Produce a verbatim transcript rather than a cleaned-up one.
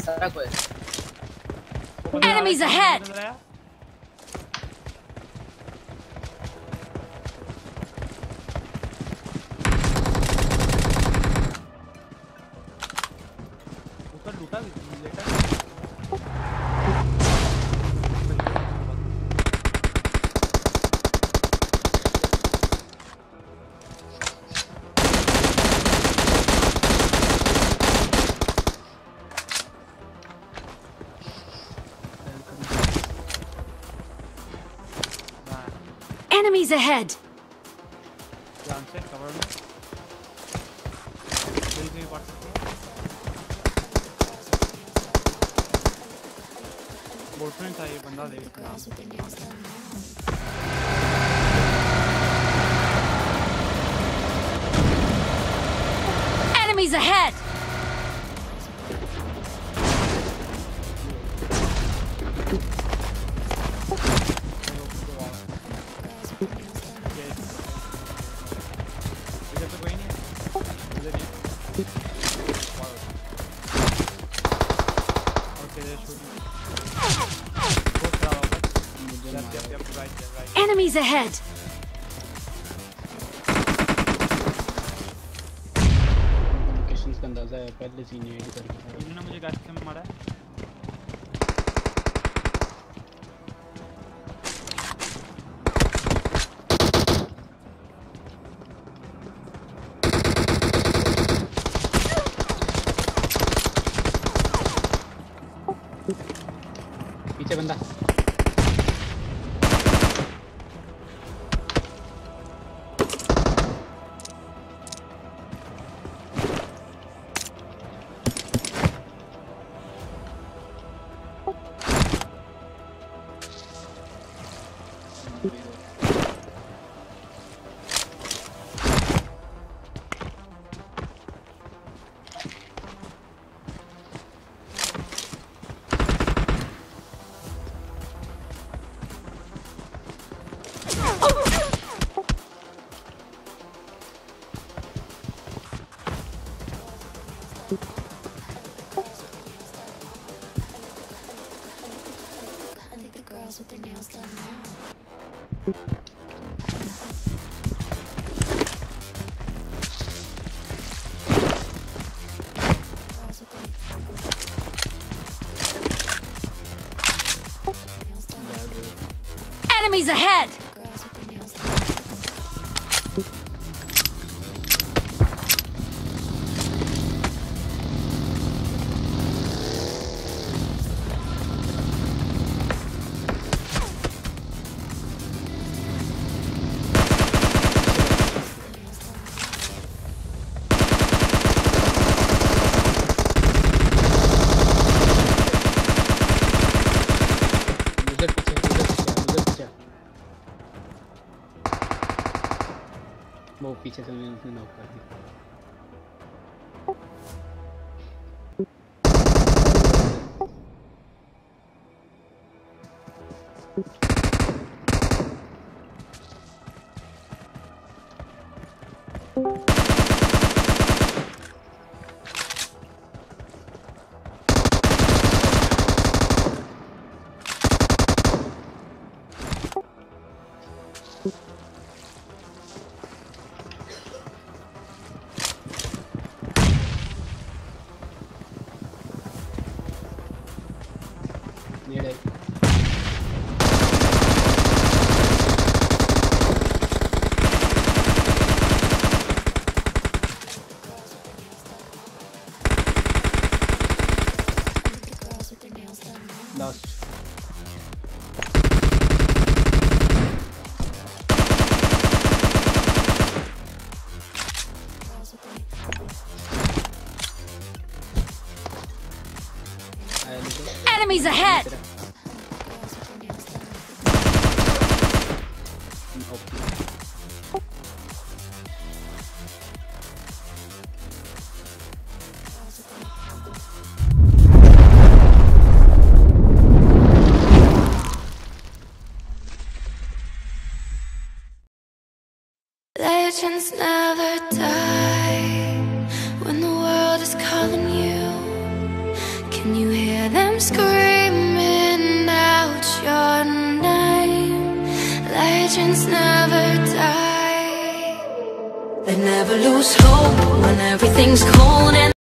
सारा कोई Enemies ahead! ऊपर लूटा भी लेटा Enemies ahead! ध्यान से कवर में कोई नहीं पड़ सकती बोलफ्रेंड था ये बंदा देख Enemies ahead! Enemies ahead! Locations का अंदाजा है पहले सीन ऐड करके इन्होंने मुझे गैस से मारा है पीछे बंदा with their nails done now. Enemies ahead! वो पीछे से मैंने नॉक कर दिया। Last. Enemies ahead! Legends never die when the world is calling you. Can you hear and never lose hope when everything's cold and